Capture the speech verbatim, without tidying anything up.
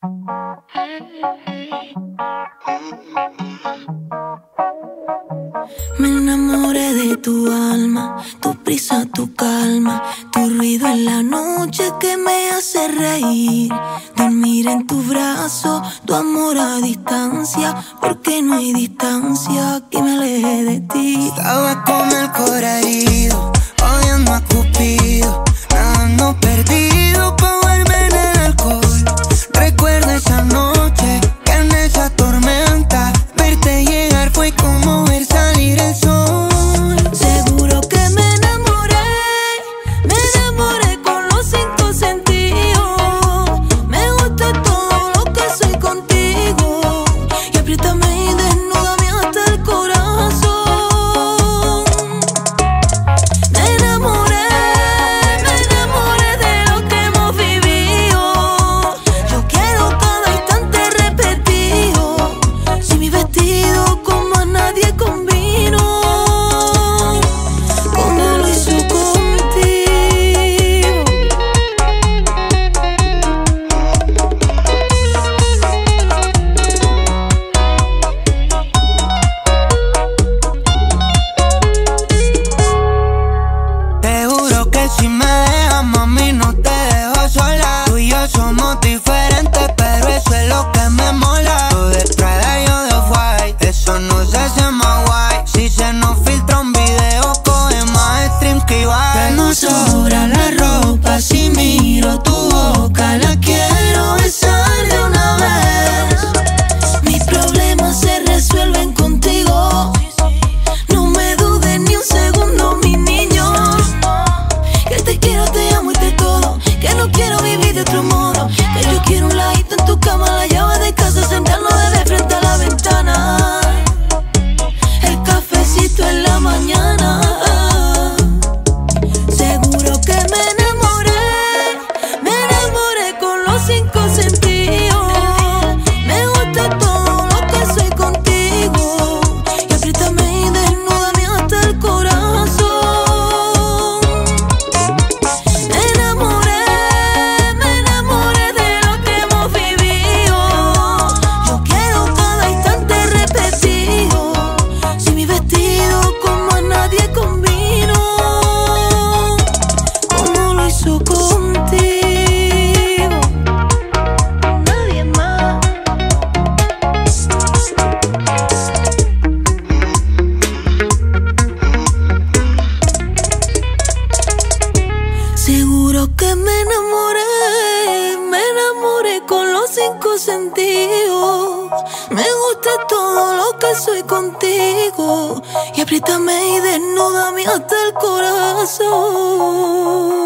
Me enamoré de tu alma, tu prisa, tu calma, tu ruido en la noche que me hace reír. Dormir en tu brazo, tu amor a distancia, porque no hay distancia que me aleje de ti. Estaba con el corazón herido, odiando a Cupido, nadando perdido pa' volver en el alcohol. Recuerdo esa noche que en esa tormenta verte llegar fue como ver salir el sol. Seguro que me enamoré, me enamoré con los cinco sentidos. Me gusta todo lo que soy contigo y apriétame y desnúdame hasta el corazón. Me enamoré, me enamoré de lo que hemos vivido. Yo quiero cada instante repetido. Si mi vestido como a nadie combino, como lo hizo contigo. Te juro que si me dejas, mami, no te dejo sola. Tú y yo somos diferentes, pero eso es lo que me mola. Tú de Prada, yo de White, eso no se hace más guay. Si se nos filtra un video, coge más streams que igual. No sobra la ropa si miro tu boca, la quiero besar de una vez. Mis problemas se resuelven contigo. No me dudes ni un segundo, mi niño. Que te quiero, te amo y te todo. Que no quiero vivir de otro modo. Que yo quiero un ladito en tu cama, la llave de casa, sentarnos de frente a la ventana. El cafecito en la mañana. Seguro que me enamoré, me enamoré con los cinco sentidos. Me gusta todo lo que soy contigo y apriétame y desnúdame hasta el corazón. Me enamoré, me enamoré de lo que hemos vivido. Yo quiero cada instante repetido. Si mi vestido como a nadie combino, como lo hizo contigo, nadie más. Seguro que me enamoré, me enamoré con los cinco sentidos. Me gusta todo lo que soy contigo y apriétame y desnúdame hasta el corazón.